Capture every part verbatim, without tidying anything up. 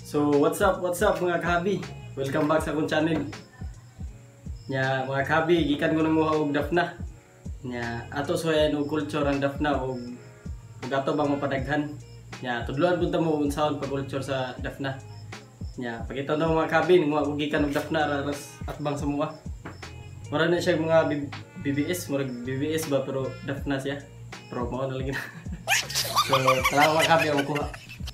So what's up, what's up mga kahabi? Welcome back sa akong channel. Nya mga kahabi, gikan ko nanguha og dafna. Nya ato soyan og culture ang dafna og ug ato bang mapadaghan. Nya tudloan pud ta mo unsaon pag culture sa dafna. Nya pakita na mga kahabi, nanguha og gikan og dafna raras atbang sa mua. Mura na siya mga B B S, mura B B S ba pero dafna siya. Pero mao na lagi na. So tara mga kahabi ang kuha.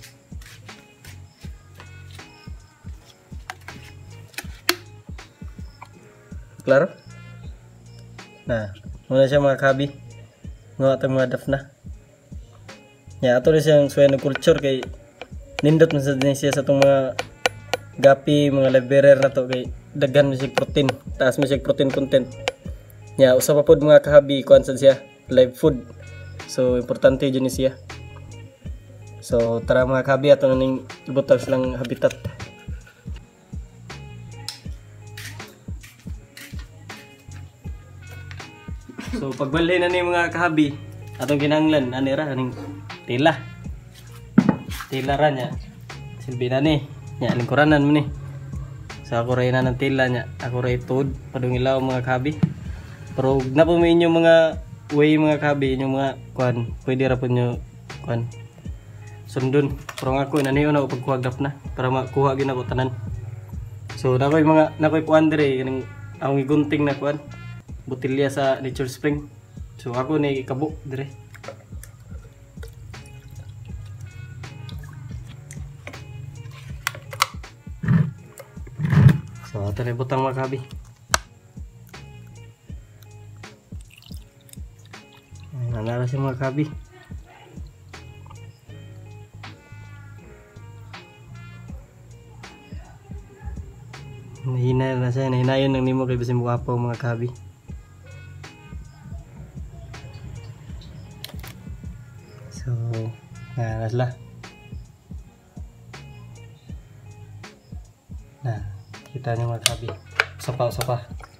Klaro? Nah, muna siya mga kabi. Ngawa ito mga dafna. Ya, ito rin siyang suya ng culture kay nindot na sa din siya sa itong mga gapi, mga live bearer na to kay daghan music protein, taas music protein content. Ya, usa pa pod mga kahabi kuan sad siya, live food. So, importante yun siya. So, tara mga kahabi ato na ning ibutang silang habitat. So pagbali na ni mga kahabi, atong kinahanglan ani ra aning tila. Tila ra nya. Silbi na ni, nya lingkuranan mo ni. So ako ray na ng tila nya, ako ray tud padung ilaw mga kahabi. Pero na po mo inyong mga way mga kahabi, inyong mga kuan, pwede ra po nyo kuan sundon. Pero nga ako naniyo na ko pagkuha dafna para makuha gyud ako tanan. So nakoy mga nakoy kuan dire kaning akong igunting na kuan. Botilya sa Nature Spring. So ako ni kabo dire. So ato na butang mga kahabi. Nanara si mga kahabi. Nahina na siya, nahinayon ng nimo kay bisin mukha po mga kahabi. So, nah, lah. Nah, kita ni mga kahabi. Sopa-sopa.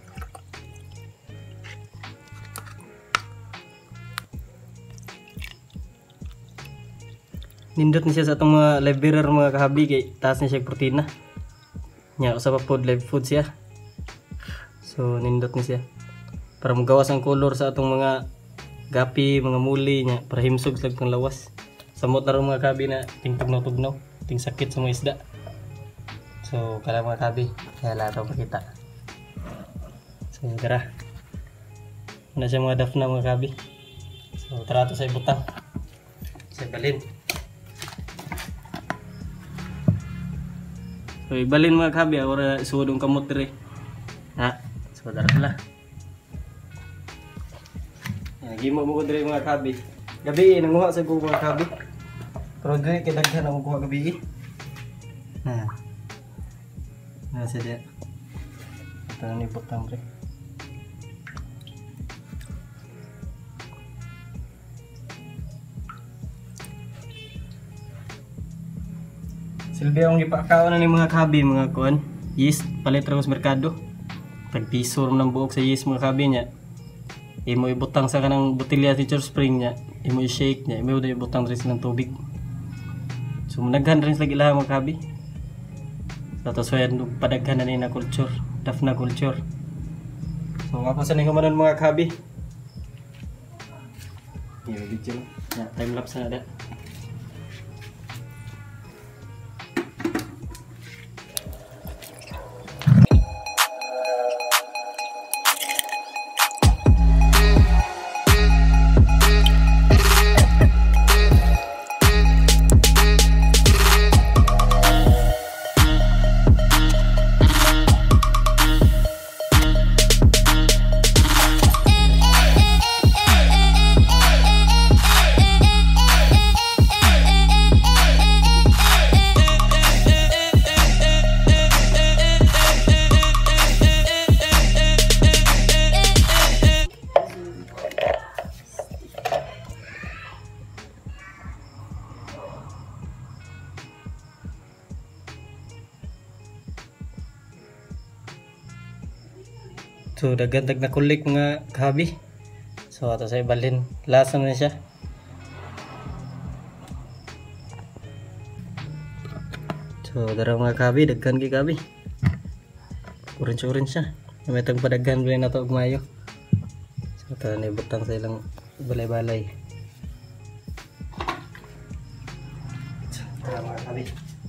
Nindot ni siya sa itong mga live bearer mga kahabi kay taas ni siya protein na. Nya, usa pa pod live food siya. So, nindot ni siya. Para magawas ang color sa itong mga gapi, mga muli nya para himsog slag kang lawas. Samot na rin mga kabi na ting tugnaw-tugnaw, ting sakit sa mga isda. So kala mga kabi, kaya lahat ako makita. So tara. Na siya mga dafna mga kabi. So tara to sa ibutang. Sa balin. So ibalin mga kabi, ora suodong kamot dire. Ha, so tara lah. Gimo mo ko dire mga kabi. Gabi nanguha sa ko mga kabi. Pero dire kay daghan ang kuha gabi. Nah. Nah sada. Ito ni butang pre. Silbi ang ipakaon na ni mga kabi mga kuan. Yeast palit ra sa merkado. Tag piso ng buok sa yeast mga kabi nya. Imo ibutang sa kanang botilya Nature Spring nya, imo i-shake nya, imo ibutang diri silang tubig. So munaghan rin sa ilaha mga kabi. Sa to soyan padaghan na ni na culture, dafna culture. So ako sa ning manon mga kabi. Yo video. Ya, time lapse na da. So dagantag na kulik mga kahabi. So ato sa ibalhin, lasa na siya. So So dara mga kabi, daghan kay kabi. Orange-orange siya. May tang padaghan rin na to og mayo. So ta ni butang sa ilang balay-balay. So, dara mga kabi.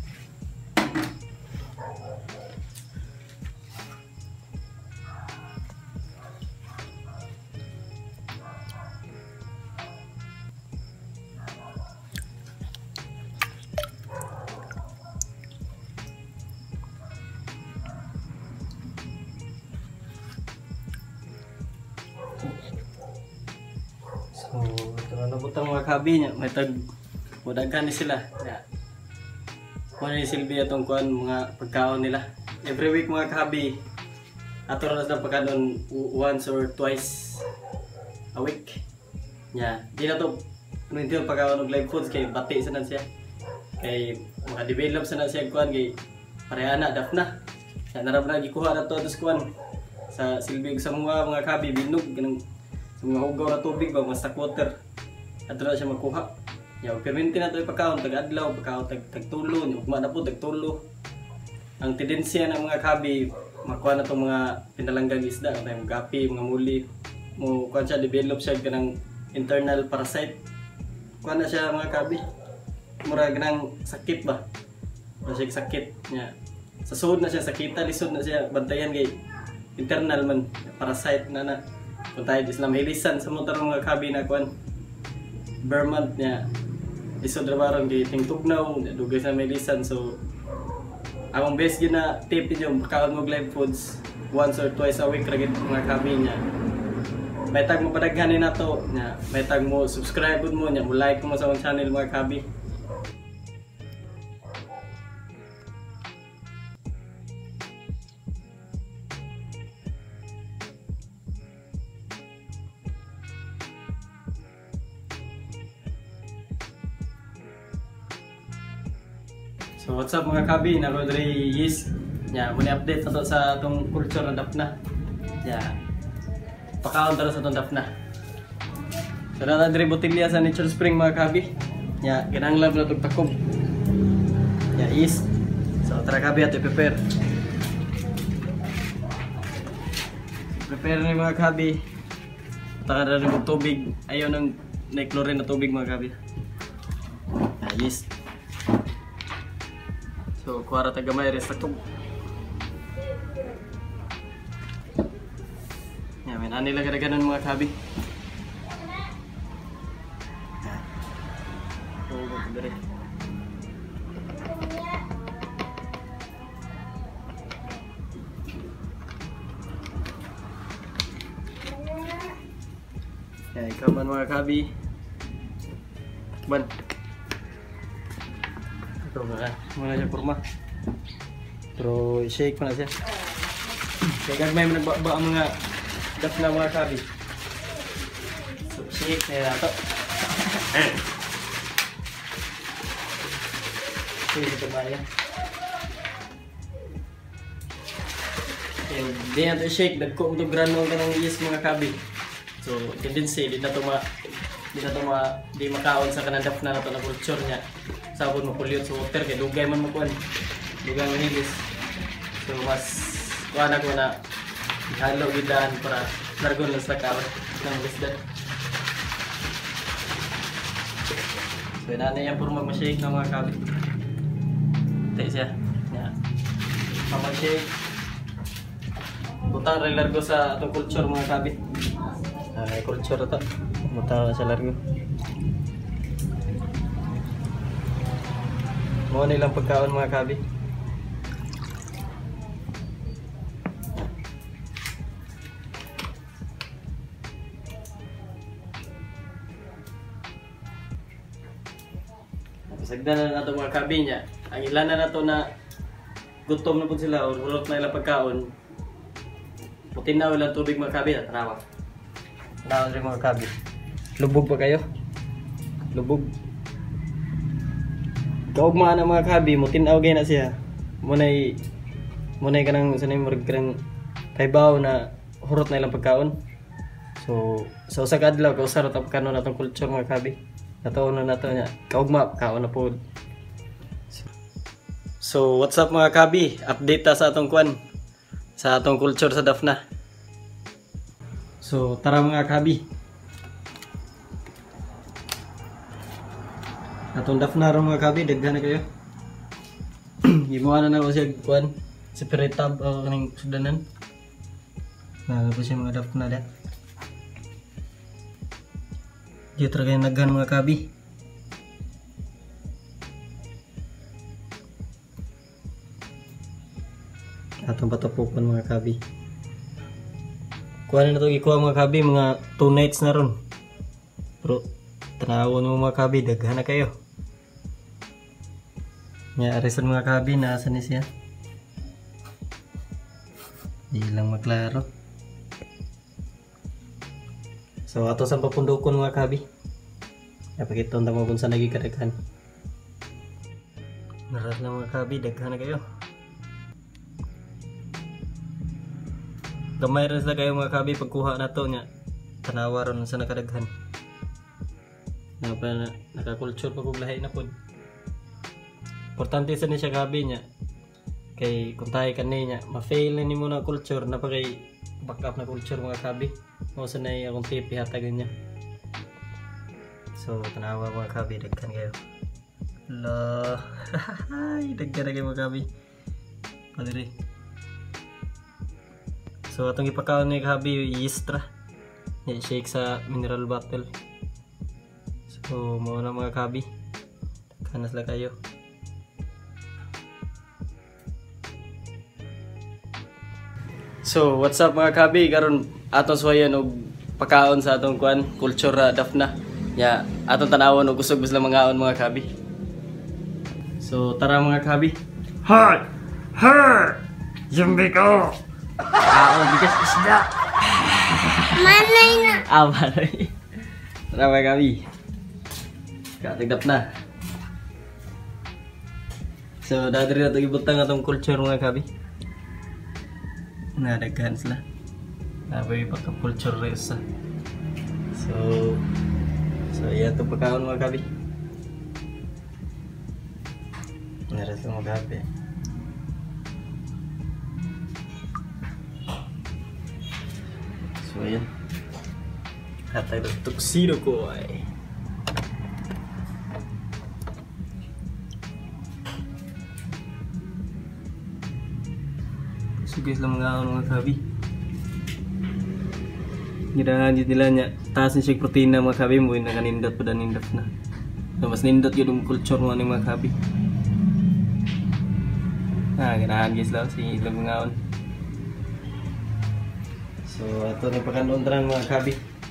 So, ito na nabutang mga kabi niya. May tag mudaghan ni sila. Ya. Kung ano yung silbi itong kuhan mga pagkaon nila. Every week mga kabi, ato na sa pagkaon once or twice a week. Ya. Di na to, ano yung pagkaon ng live foods kay bati sa siya. Kay maka-develop sa na siya kuhan kay pareha na, daf na. Ya, narap na gikuha na to atos kuhan. Sa silbi sa mga mga kabi, binog. Ganang, sa mga hugaw na tubig ba, mas water at na siya makuha. Yaw, perminti na ito yung pagkaon, tag-adlaw, pagkaon, tag-tulo, ugma na po, tag-tulo. Ang tendensya ng mga kabi, makuha na itong mga pinalanggang isda, mga gapi, mga muli, mo kuha siya, develop siya ganang internal parasite. Kuha na siya mga kabi, mura ganang sakit ba? Mura siya sakit niya. Sa suod na siya, sakita, lisod na siya, bantayan kay internal man, parasite na na. Kung tayo Islam hilisan sa motor mga kabi na kuan Vermont niya isod rabaron kay tingtugnaw dugay sa hilisan. So among best yun na tip niyo pagkaon mo live foods once or twice a week ra gid mga kabi niya. May tag mo padaghanin nato niya, may tag mo subscribe mo niya, mo like mo sa akong channel mga kabi. So what's up mga kabi, na Rodri Yis. Ya, muna update ato sa atong culture na dapna. Ya. Pakaon tara sa atong dapna. So na diri botilya sa Nature Spring mga kabi. Ya, ginanglan na tog takob. Ya, is. So tara kabi ato prepare. Prepare ni mga kabi. Taka na rin tubig. Ayaw nang na-chlorine na tubig mga kabi. Ya, is. So, kuwara tagamay rin sa tub. Yan, may nani lang ganun mga kabi. Yan. So, magdari. Yan, ikaw man mga kabi. Ban. Ito nga, muna siya porma. Pero i-shake mo na siya. Kaya gagmay mo nagbaba ang mga dap na mga kabi. So shake na nato. Shake ito ba yan? Hindi na ito i-shake. Nagko mo ito granong ka ng iyas mga kabi. So tendency, di na ito ma di na ito ma di makaon sa kanandap na nato na culture niya. Sabon mo pollute sa water kay dugay man mo kuan. Dugay man higis. So mas kuan ako na halo gidan para largon lang sa kawan ng isda. So inana yan puro mag-shake ng mga kabi. Tay siya. Ya. Pag-shake. Butang rin largo sa atong culture mga kabi. Ay culture ito. Butang sa largo. Mo nilang pagkaon mga kabi. Sagdan na nato mga kabi niya. Ang ilan na nato na gutom na po sila o hulot na ilang pagkaon. Putin na ilang tubig mga kabi. Tarawa. Tarawa rin mga kabi. Lubog pa kayo? Lubog. Kaugmaan ang mga kabi mo, tinaw gaya na siya. Munay, munay ka ng sanay mo rin paibaw na hurot na ilang pagkaon. So, sa usag adlaw, kausarot ang pagkaon na itong culture mga kabi. Nataon na nato niya. Kaugma, kaon na po. So, So what's up mga kabi? Update ta sa atong kwan, sa atong culture sa Dafna. So tara mga kabi. Atong Dafna ron mga kabi, daghan na kayo. Gimuha na na ko siya kwan, separate tab o kaning sudanan. Nah, po siya mga Dafna da. Dito talaga yung naghan mga kabi. Atong patapukan mga kabi. Kuha na ito ikuha mga kabi, mga two nights na ron. Pero tanawon mo mga kabi, daghan na kayo. Nga arisan mga kabi, naasan ni siya. Di lang maklaro. So ato sa papundukon mga kabi. Napakita ang tamo kung saan naging kadaghan. Naras lang mga kabi, daghan na kayo. Gamay rin sila kayo mga kabi pagkuha na to niya. Tanawa ron sa nakadaghan. Napa na naka-culture pa kog lahi na pod. Importante sa ni siya kabi niya. Kay kung tayo kanay niya, ma-fail na ni mo na culture na pa kay backup na culture mga kabi. Mo sa nay akong tipi hatagan niya. So tanawa mga kabi, daghan kayo. La. Daghan na kayo mga kabi. Padiri. So atong ipakaon ni kabi yistra. Yan shake sa mineral bottle. So mao na mga kabi. Kanas la kayo. So what's up mga kabi, karon atong suwayan og pakaon sa atong kuan culture uh, Dafna. Ya, atong tanawon og usog bislang mangaon mga kabi. So tara mga kabi. Hoy! Hoy! Zombie ko! Ah, bigas isda. Manay na. Ah, manay. Tara mga kabi. Katagdap na. So dadri na ito ibutang atong culture mga kabi. Nadaghan sila. Naboy pagka-culture resa. So So yan ito pagkaon mga kabi. Naras lang mga kabi. So ayan. Hatay ng tuxedo ko ay. So guys lang mga ano mga kabi. Girahan dito nila niya. Taas niya siya protein na mga kabi mo. Na kanindot pa na nindot na. So mas nindot yun yung culture mo ng mga kabi. Ah, ganahan guys lang. Si ilang mga on. So ito na pagkanundran mga kabi.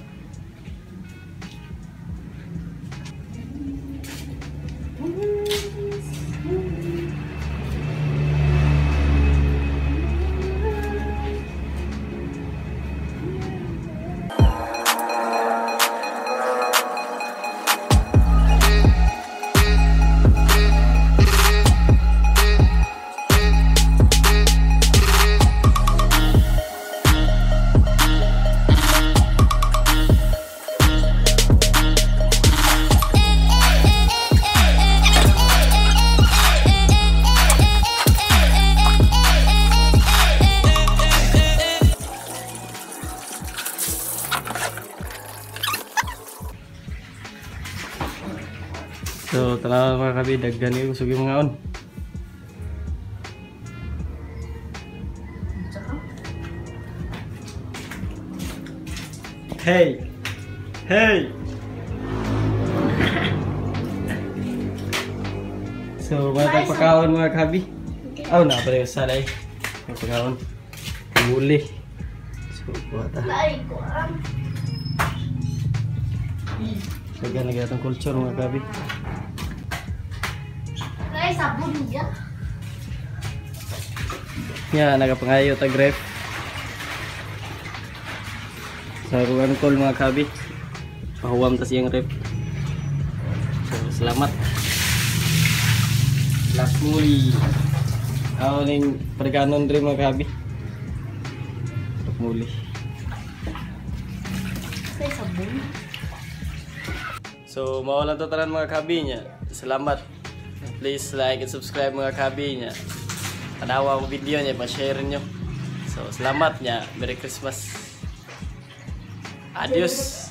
So talaga mga kabi, daggan yung sugi mga on. Hey! Hey! So mga pagkaon mga kabi. Oh, na pala yung salay. Yung pagkaon. Muli. So buhat ah. So ganun na itong culture mga kabi. Sabon niya. Yan, nagapangayo tag ref. Sa ruang tol mga kabi. Pahuwam tas yung ref. So salamat. Last muli. Ako ning pagkanon rin mga kabi. Muli. Say sabon. So mawalan to tanan mga kabi niya. Salamat. Please like and subscribe mga kahabi niya. Tanawa ang video niya, pa-share nyo. So, salamat niya. Merry Christmas. Adios.